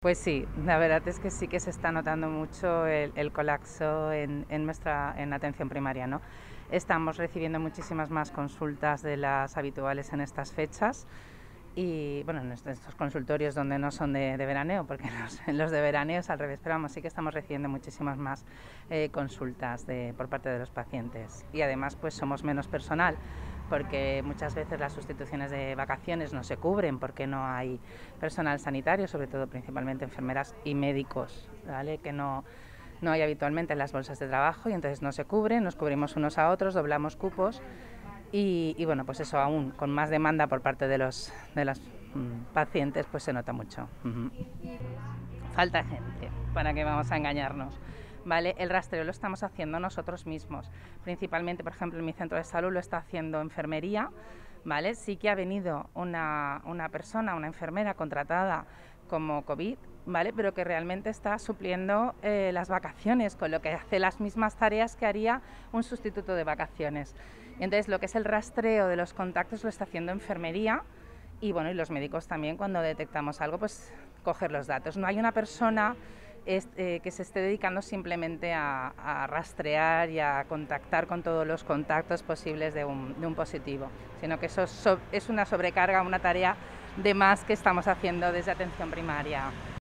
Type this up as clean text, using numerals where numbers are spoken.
Pues sí, la verdad es que sí que se está notando mucho el colapso en atención primaria, ¿no? Estamos recibiendo muchísimas más consultas de las habituales en estas fechas y, bueno, en estos consultorios donde no son de veraneo, porque en los de veraneo es al revés, pero vamos, sí que estamos recibiendo muchísimas más consultas por parte de los pacientes y además pues somos menos personal, porque muchas veces las sustituciones de vacaciones no se cubren porque no hay personal sanitario, sobre todo principalmente enfermeras y médicos, ¿vale? Que no hay habitualmente en las bolsas de trabajo y entonces no se cubren, nos cubrimos unos a otros, doblamos cupos y bueno, pues eso aún con más demanda por parte de los pacientes pues se nota mucho. Falta gente, ¿para qué vamos a engañarnos? ¿Vale? El rastreo lo estamos haciendo nosotros mismos, principalmente, por ejemplo, en mi centro de salud lo está haciendo enfermería, ¿vale? Sí que ha venido una persona, una enfermera contratada como COVID, ¿vale? Pero que realmente está supliendo las vacaciones, con lo que hace las mismas tareas que haría un sustituto de vacaciones. Entonces, lo que es el rastreo de los contactos lo está haciendo enfermería y, bueno, y los médicos también, cuando detectamos algo, pues coger los datos. No hay una persona que se esté dedicando simplemente a rastrear y a contactar con todos los contactos posibles de un positivo, sino que eso es una sobrecarga, una tarea de más que estamos haciendo desde atención primaria.